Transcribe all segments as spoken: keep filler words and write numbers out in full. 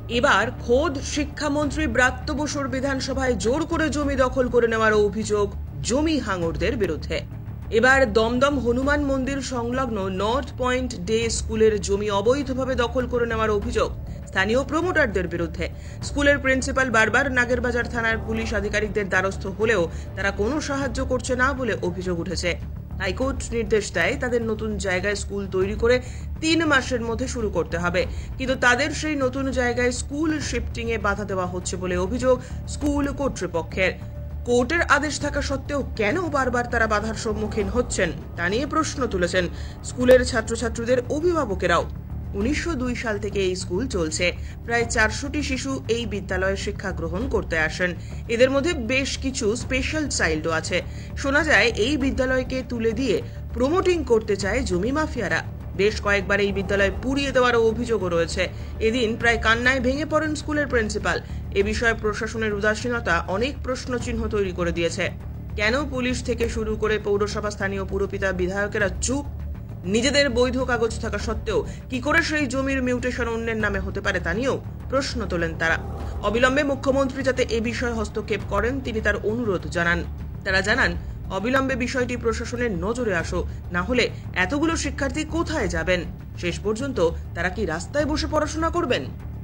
এবার খোদ শিক্ষামন্ত্রী ব্রাত্য বসুর বিধানসভায় জোর করে জমি দখল করে নেওয়ার অভিযোগ জমি হাঙরদের বিরুদ্ধে। এবার দমদম হনুমান মন্দির সংলগ্ন নর্থ পয়েন্ট ডে স্কুলের জমি অবৈধভাবে দখল করে নেওয়ার অভিযোগ স্থানীয় প্রমোটারদের বিরুদ্ধে। স্কুলের প্রিন্সিপাল বারবার নাগেরবাজার থানার পুলিশ আধিকারিকদের দ্বারস্থ হলেও তারা কোনো সাহায্য করছে না বলে অভিযোগ উঠেছে। হাইকোর্ট নির্দেশ দেয় তাদের নতুন জায়গায় স্কুল তৈরি করে তিন মাসের মধ্যে শুরু করতে হবে, কিন্তু তাদের সেই নতুন জায়গায় স্কুল শিফটিং এ বাধা দেওয়া হচ্ছে বলে অভিযোগ স্কুল কর্তৃপক্ষের। কোর্টের আদেশ থাকা সত্ত্বেও কেন বারবার তারা বাধার সম্মুখীন হচ্ছেন তা নিয়ে প্রশ্ন তুলেছেন স্কুলের ছাত্রছাত্রীদের অভিভাবকেরাও। উনিশশো দুই সাল থেকে এই স্কুল চলছে। প্রায় চারশোটি শিশু এই বিদ্যালয়ে শিক্ষা গ্রহণ করতে আসেন। এদের মধ্যে বেশ কিছু স্পেশাল চাইল্ডও আছে। শোনা যায় এই বিদ্যালয়কে তুলে দিয়ে প্রমোটিং করতে চায় জমি মাফিয়ারা। বেশ কয়েকবার এই বিদ্যালয় পুড়িয়ে দেওয়ারও অভিযোগও রয়েছে। এদিন প্রায় কান্নায় ভেঙে পড়েন স্কুলের প্রিন্সিপাল। এ বিষয়ে প্রশাসনের উদাসীনতা অনেক প্রশ্নচিহ্ন তৈরি করে দিয়েছে। কেন পুলিশ থেকে শুরু করে পৌরসভা, স্থানীয় পুরপিতা, বিধায়কেরা চুপ? নিজেদের বৈধ কাগজ থাকা সত্ত্বেও কি করে সেই জমির মিউটেশন অন্যের নামে হতে পারে তা নিয়েও প্রশ্ন তোলেন তারা। অবিলম্বে মুখ্যমন্ত্রী যাতে এ বিষয়ে হস্তক্ষেপ করেন তিনি তার অনুরোধ জানান। তারা জানান অবিলম্বে বিষয়টি প্রশাসনের নজরে আসো, না হলে এতগুলো শিক্ষার্থী কোথায় যাবেন? শেষ পর্যন্ত তারা কি রাস্তায় বসে পড়াশোনা করবেন?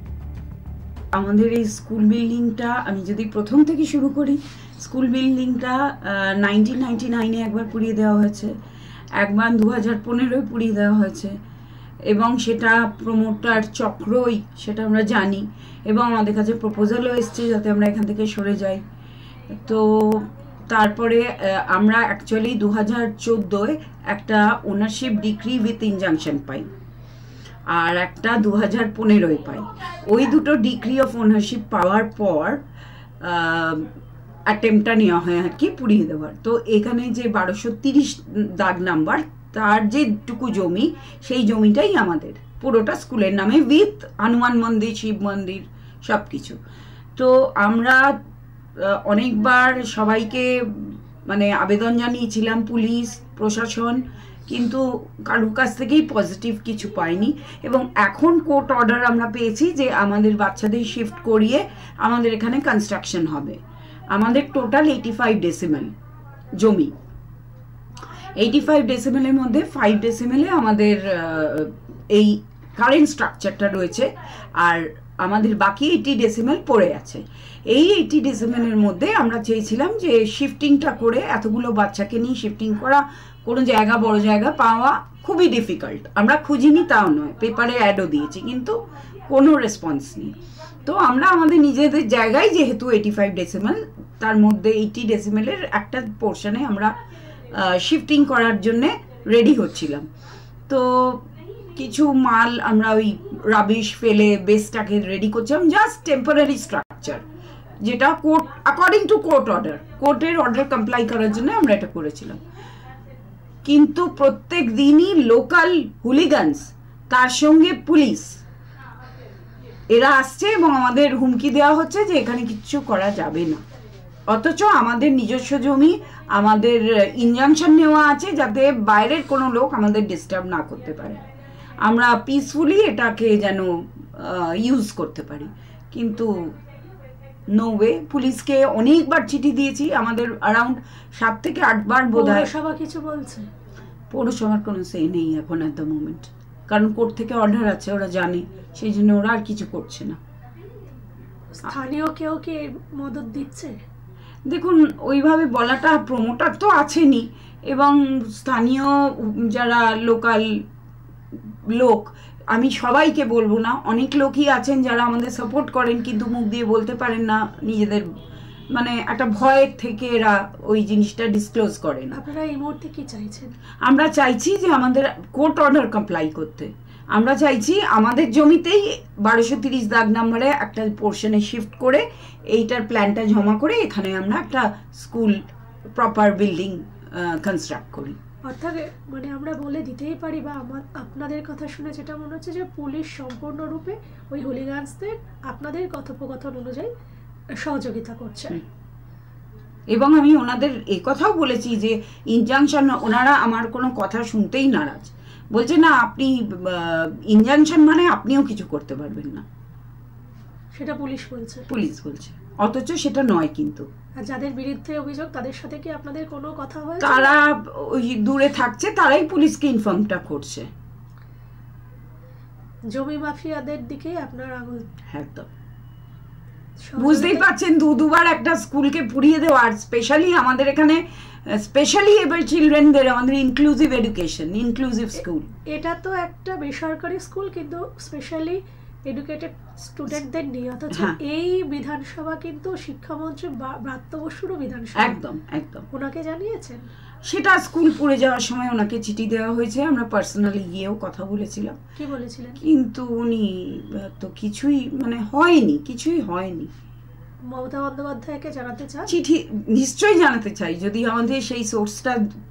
আমাদের এই স্কুল বিল্ডিংটা আমি যদি প্রথম থেকে শুরু করি, স্কুল বিল্ডিংটা নাইনটিন নাইনটি নাইনে একবার পুড়িয়ে দেওয়া হয়েছে, একবার দু হাজার পনেরোয় পুড়িয়ে দেওয়া হয়েছে, এবং সেটা প্রমোটার চক্রই, সেটা আমরা জানি, এবং আমাদের কাছে প্রপোজালও এসছে যাতে আমরা এখান থেকে সরে যাই। তো তারপরে আমরা অ্যাকচুয়ালি দু হাজার চোদ্দোয় একটা ওনারশিপ ডিক্রি উইথ ইনজাংশন পাই, আর একটা দু হাজার পনেরোয় পাই। ওই দুটো ডিগ্রি অফ ওনারশিপ পাওয়ার পর অ্যাটেম্পটা নেওয়া হয় আর কি পুড়িয়ে দেওয়ার। তো এখানে যে বারোশো তিরিশ দাগ নাম্বার, তার যেটুকু জমি, সেই জমিটাই আমাদের, পুরোটা স্কুলের নামে, উইথ হনুমান মন্দির, শিব মন্দির, সব কিছু। তো আমরা অনেকবার সবাইকে মানে আবেদন জানিয়েছিলাম, পুলিশ প্রশাসন, কিন্তু কারোর কাছ থেকেই পজিটিভ কিছু পাইনি। এবং এখন কোর্ট অর্ডার আমরা পেয়েছি যে আমাদের বাচ্চাদের শিফট করিয়ে আমাদের এখানে কনস্ট্রাকশন হবে। আমাদের টোটাল এইটি ফাইভ ডেসিমেল জমি, এইটি ফাইভ ডেসিমেলের মধ্যে ফাইভ ডেসিমেলে আমাদের এই কারেন্ট স্ট্রাকচারটা রয়েছে, আর আমাদের বাকি এইটি ডেসিমেল পড়ে আছে। এই এইটি ডেসিমেলের মধ্যে আমরা চেয়েছিলাম যে শিফটিংটা করে, এতগুলো বাচ্চাকে নিয়ে শিফটিং করা, কোনো জায়গা বড় জায়গা পাওয়া খুবই ডিফিকাল্ট। আমরা খুঁজিনি তাও নয়, পেপারে অ্যাডও দিয়েছি, কিন্তু কোনো রেসপন্স নেই। তো আমরা আমাদের নিজেদের জায়গায়, যেহেতু এইটি ফাইভ ডেসিমেল, তার মধ্যে এইটি ডেসিমেলের একটা পোর্শনে আমরা শিফটিং করার জন্যে রেডি হচ্ছিলাম। তো কিছু মাল আমরা ওই রাবিশ ফেলে বেসটাকে রেডি করছিলাম, জাস্ট টেম্পোরারি স্ট্রাকচার, যেটা court according to court order, কোর্টের অর্ডার কমপ্লাই করার জন্য আমরা এটা করেছিলাম। কিন্তু প্রত্যেক দিনই লোকাল হুলিগানস, তার সঙ্গে পুলিশ, এরা আসছে এবং আমাদের হুমকি দেওয়া হচ্ছে যে এখানে কিচ্ছু করা যাবে না। অথচ আমাদের নিজস্ব জমি, আমাদের ইনজাংশন নেওয়া আছে যাতে বাইরের কোনো লোক আমাদের ডিস্টার্ব না করতে পারে, আমরা পিসফুলি এটাকে যেন ইউজ করতে পারি। কিন্তু নো ওয়ে। পুলিশকে অনেকবার চিঠি দিয়েছি, আমাদের অ্যারাউন্ড সাত থেকে আটবার বোধ হয়। পৌরসভা কিছু বলছে? পৌরসভার কোনো সেই নেই এখন অ্যাট দ্য মোমেন্ট, কারণ কোর্ট থেকে অর্ডার আছে, ওরা জানে, সেই জন্য ওরা আর কিছু করছে না। স্থানীয় কেউ কি মদত দিচ্ছে? দেখুন, ওইভাবে বলাটা, প্রমোটার তো আছেনই, এবং স্থানীয় যারা লোকাল লোক, আমি সবাইকে বলবো না, অনেক লোকই আছেন যারা আমাদের সাপোর্ট করেন, কিন্তু মুখ দিয়ে বলতে পারেন না, নিজেদের মানে একটা ভয়ের থেকে এরা ওই জিনিসটা ডিসক্লোজ করেন। আপনারা এই মুহূর্তে কি চাইছেন? আমরা চাইছি যে আমাদের কোর্ট অর্ডার কমপ্লাই করতে। আমরা চাইছি আমাদের জমিতেই বারোশো তিরিশ দাগ নাম্বারে একটা পোর্শনে শিফট করে এইটার প্ল্যানটা জমা করে এখানে আমরা একটা স্কুল প্রপার বিল্ডিং কনস্ট্রাক্ট করি। অর্থাৎ মানে আমরা বলে দিতেই পারি, বা আমার আপনাদের কথা শুনে যেটা মনে হচ্ছে যে পুলিশ সম্পূর্ণরূপে ওই হুলিগানসদের আপনাদের কথোপকথন অনুযায়ী সহযোগিতা করছে। এবং আমি ওনাদের এই কথাও বলেছি যে ইনজাংশন, ওনারা আমার কোনো কথা শুনতেই নারাজ, বলছে না আপনি ইনজাংশন মানে আপনিও কিছু করতে পারবেন না। সেটা পুলিশ বলছে পুলিশ বলছে, অথচ সেটা নয়। কিন্তু আর যাদের বিরুদ্ধে অভিযোগ তাদের সাথে কি আপনাদের কোনো কথা হয়েছে? তারা ওই দূরে থাকছে, তারাই পুলিশকে ইনফর্মটা করছে। জমি মাফিয়াদের দিকে আপনার আঙুল, একদম বুঝতেই পারছেন, দু দুবার একটা স্কুলকে পুড়িয়ে দেওয়া। আর স্পেশালি আমাদের এখানে স্পেশালি এবার চিলড্রেনদের আমাদের ইনক্লুসিভ এডুকেশন, ইনক্লুসিভ স্কুল, এটা তো একটা বেসরকারি স্কুল কিন্তু স্পেশালি এডুকেটেড স্টুডেন্টদের নিয়ে, অথচ এই বিধানসভা কিন্তু শিক্ষামন্ত্রী ব্রাত্য বসুরও বিধানসভা। একদম একদম ওনাকে জানিয়েছেন? সেটা স্কুল পুড়ে যাওয়ার সময় ওনাকে চিঠি দেওয়া হয়েছে, আমরা পার্সোনালি গিয়েও কথা বলেছিলাম। কি বলেছিলেন? কিন্তু উনি তো কিছুই মানে হয়নি, কিছুই হয়নি। মমতা বন্দ্যোপাধ্যায়কে জানাতে চান? চিঠি নিশ্চয়ই জানাতে চাই, যদি আমাদের সেই সোর্সটা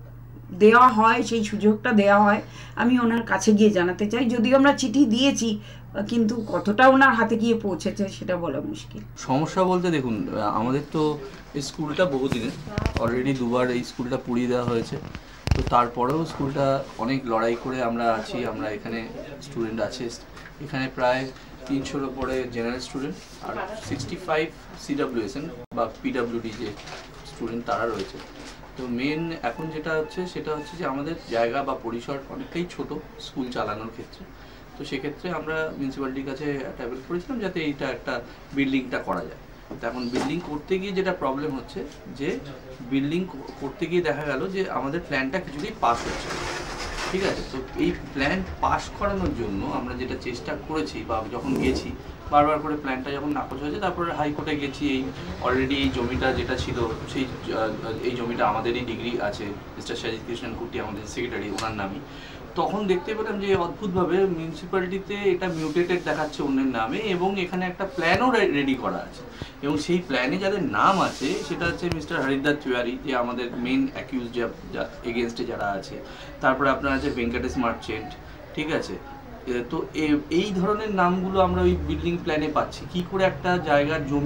দেওয়া হয়, সেই সুযোগটা দেওয়া হয়, আমি ওনার কাছে গিয়ে জানাতে চাই। যদিও আমরা চিঠি দিয়েছি, কিন্তু কতটা ওনার হাতে গিয়ে পৌঁছেছে সেটা বলা মুশকিল। সমস্যা বলতে দেখুন, আমাদের তো এই স্কুলটা বহুদিনের, অলরেডি দুবার এই স্কুলটা পুড়িয়ে দেওয়া হয়েছে। তো তারপরেও স্কুলটা অনেক লড়াই করে আমরা আছি। আমরা এখানে স্টুডেন্ট আছে, এখানে প্রায় তিনশোর ওপরে জেনারেল স্টুডেন্ট আর সিক্সটি ফাইভ সিডাব্লিউএসএন বা পিডাব্লিউডি যে স্টুডেন্ট তারা রয়েছে। তো মেন এখন যেটা হচ্ছে সেটা হচ্ছে যে আমাদের জায়গা বা পরিসর অনেকটাই ছোট স্কুল চালানোর ক্ষেত্রে। তো সেক্ষেত্রে আমরা মিউনিসিপ্যালিটির কাছে অ্যাপেল করেছিলাম যাতে এইটা একটা বিল্ডিংটা করা যায়। তো এখন বিল্ডিং করতে গিয়ে যেটা প্রবলেম হচ্ছে যে বিল্ডিং করতে গিয়ে দেখা গেল যে আমাদের প্ল্যানটা কিছুতেই পাস হচ্ছে, ঠিক আছে। তো এই প্ল্যান পাস করানোর জন্য আমরা যেটা চেষ্টা করেছি বা যখন গেছি বারবার করে প্ল্যানটা যখন নাকচ হয়েছে, তারপরে হাইকোর্টে গেছি। এই অলরেডি এই জমিটা যেটা ছিল সেই এই জমিটা আমাদেরই ডিগ্রি আছে, মিস্টার সাজিদ কৃষ্ণন কুটি আমাদের সেক্রেটারি, ওনার নামই। তখন দেখতে পেলাম যে অদ্ভুতভাবে মিউনিসিপ্যালিটিতে এটা মিউটেটেড দেখাচ্ছে অন্যের নামে, এবং এখানে একটা প্ল্যানও রেডি করা আছে, এবং সেই প্ল্যানে যাদের নাম আছে সেটা হচ্ছে মিস্টার হরিদাস তিওয়ারি, যে আমাদের মেন অ্যাকিউজ যা এগেনস্টে যারা আছে। তারপরে আপনার আছে ভেঙ্কটেশ মার্চেন্ট, ঠিক আছে। তো এই ধরনের নামগুলো আমরা ওই বিল্ডিং প্ল্যানে পাচ্ছি। কি করে একটা জায়গার জমি,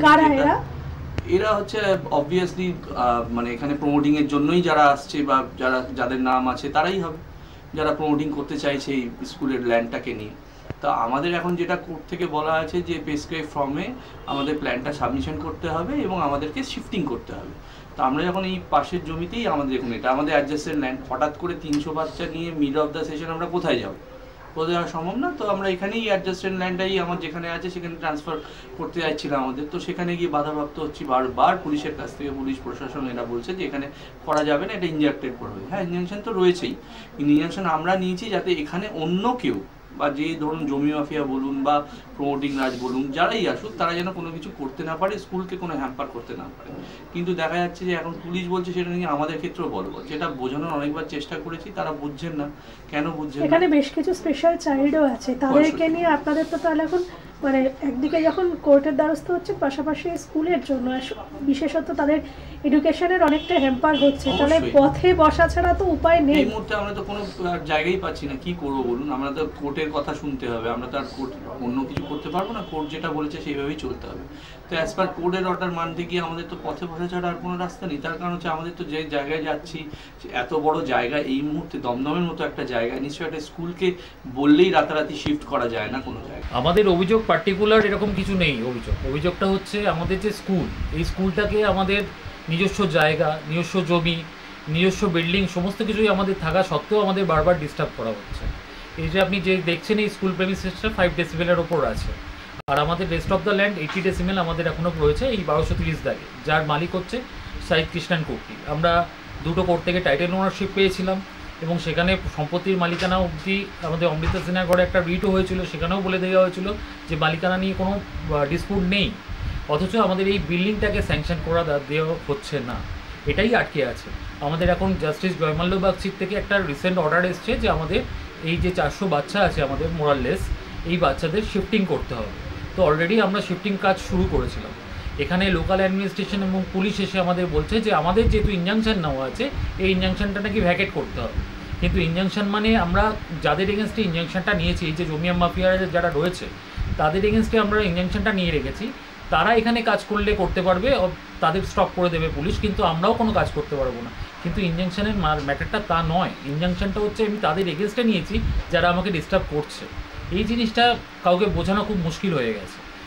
এরা হচ্ছে অবভিয়াসলি মানে এখানে প্রমোটিং এর জন্যই যারা আসছে বা যারা যাদের নাম আছে তারাই হবে, যারা প্রমোটিং করতে চাইছে এই স্কুলের ল্যান্ডটাকে নিয়ে। তা আমাদের এখন যেটা কোর্ট থেকে বলা আছে যে প্রেসক্রাইব ফর্মে আমাদের প্ল্যানটা সাবমিশন করতে হবে এবং আমাদেরকে শিফটিং করতে হবে। তো আমরা যখন এই পাশের জমিতেই আমাদের দেখুন, এটা আমাদের অ্যাডজাস্টেড ল্যান্ড, হঠাৎ করে তিনশো বাচ্চা নিয়ে মিড অফ দ্য সেশন আমরা কোথায় যাবো? কোথায় যাওয়া সম্ভব না। তো আমরা এখানেই অ্যাডজাস্টেড ল্যান্ডটাই আমার যেখানে আছে সেখানে ট্রান্সফার করতে যাচ্ছিলাম আমাদের। তো সেখানে গিয়ে বাধাপ্রাপ্ত হচ্ছি বারবার পুলিশের কাছ থেকে। পুলিশ প্রশাসন এরা বলছে যে এখানে করা যাবে না, এটা ইনজেক্টেড করবে। হ্যাঁ, ইনজেকশন তো রয়েছেই, ইনজেকশন আমরা নিয়েছি যাতে এখানে অন্য কেউ বা যে ধরুন জমি মাফিয়া বলুন বা প্রমোটিং রাজ বলুন, যারাই আসুক তারা যেন কোনো কিছু করতে না পারে, স্কুলকে কোনো হ্যাম্পার করতে না পারে। কিন্তু দেখা যাচ্ছে যে এখন পুলিশ বলছে সেটা নিয়ে আমাদের ক্ষেত্রেও বলবো, যেটা বোঝানোর অনেকবার চেষ্টা করেছি, তারা বুঝছেন না। কেন বুঝছেন না? এখানে বেশ কিছু স্পেশাল চাইল্ডও আছে, তাদেরকে নিয়ে আপনাদের তো তাহলে এখন মানে একদিকে যখন কোর্টের দ্বারস্থ হচ্ছে, পাশাপাশি স্কুলের জন্য বিশেষত তাদের এডুকেশনের অনেকটা হ্যাম্পার হচ্ছে, তাহলে পথে বসা ছাড়া তো উপায় নেই। এই মুহূর্তে আমরা তো কোনো জায়গায় পাচ্ছি না, কি করবো বলুন? আমরা তো কোর্টের কথা শুনতে হবে, আমরা তো আর কোর্ট অন্য কিছু করতে পারবো না। কোর্ট যেটা বলেছে সেইভাবেই চলতে হবে। তো অ্যাজ পার কোর্টের অর্ডার মানতে গিয়ে আমাদের তো পথে বসা ছাড়া আর কোনো রাস্তা নেই। তার কারণ হচ্ছে আমাদের তো যে জায়গায় যাচ্ছি, এত বড় জায়গা, এই মুহূর্তে দমদমের মতো একটা জায়গায় নিশ্চয়ই একটা স্কুলকে বললেই রাতারাতি শিফট করা যায় না কোনো জায়গায়। আমাদের অভিযোগ পার্টিকুলার এরকম কিছু নেই। অভিযোগ অভিযোগটা হচ্ছে আমাদের যে স্কুল, এই স্কুলটাকে আমাদের নিজস্ব জায়গা, নিজস্ব জমি, নিজস্ব বিল্ডিং সমস্ত কিছুই আমাদের থাকা সত্ত্বেও আমাদের বারবার ডিস্টার্ব করা হচ্ছে। এই যে আপনি যে দেখছেন এই স্কুল প্রেমিসেসটা ফাইভ ডেসিবেলের ওপর আছে, আর আমাদের rest of the land eighty decimal আমাদের এখনও রয়েছে এই বারোশো তিরিশ দাগে, যার মালিক হচ্ছে সাইদ কৃষ্ণন কুর্তি। আমরা দুটো কোর্ট থেকে টাইটেল ওনারশিপ পেয়েছিলাম, এবং সেখানে সম্পত্তির মালিকানা অবধি আমাদের অমৃতা সিনহার ঘরে একটা রিটও হয়েছিল, সেখানেও বলে দেওয়া হয়েছিল যে মালিকানা নিয়ে কোনো ডিসপুট নেই। অথচ আমাদের এই বিল্ডিংটাকে স্যাংশন করা দেওয়া হচ্ছে না, এটাই আটকে আছে। আমাদের এখন জাস্টিস জয়মাল্য বাগচির থেকে একটা রিসেন্ট অর্ডার এসছে যে আমাদের এই যে চারশো বাচ্চা আছে আমাদের মোরাললেস, এই বাচ্চাদের শিফটিং করতে হবে। তো অলরেডি আমরা শিফটিং কাজ শুরু করেছিলাম। এখানে লোকাল অ্যাডমিনিস্ট্রেশন এবং পুলিশ এসে আমাদের বলছে যে আমাদের যেহেতু ইনজাংশন নেওয়া আছে, এই ইনজাংশনটা নাকি ভ্যাকেট করতে হবে। কিন্তু ইনজাংশন মানে আমরা যাদের এগেনস্টে ইনজাংশনটা নিয়েছি, এই যে জমি মাফিয়া যারা রয়েছে তাদের এগেনস্টে আমরা ইনজাংশনটা নিয়ে রেখেছি, তারা এখানে কাজ করলে করতে পারবে, তাদের স্টপ করে দেবে পুলিশ, কিন্তু আমরাও কোনো কাজ করতে পারবো না। কিন্তু ইনজাংশনের ম্যাটারটা তা নয়। ইনজাংশনটা হচ্ছে আমি তাদের এগেনস্টে নিয়েছি যারা আমাকে ডিস্টার্ব করছে। এই জিনিসটা কাউকে বোঝানো খুব মুশকিল হয়ে গেছে।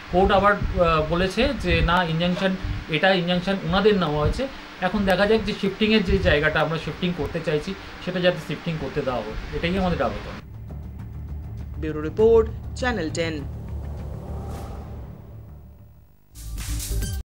কোর্ট আবার বলেছে যে না ইনজাংশন, এটা ইনজাংশন ওনাদের নেওয়া হয়েছে। এখন দেখা যাক যে শিফটিংয়ের যে জায়গাটা আমরা শিফটিং করতে চাইছি সেটা যাতে শিফটিং করতে দেওয়া হোক, এটাই আমাদের আবেদন। Bureau report, channel ten.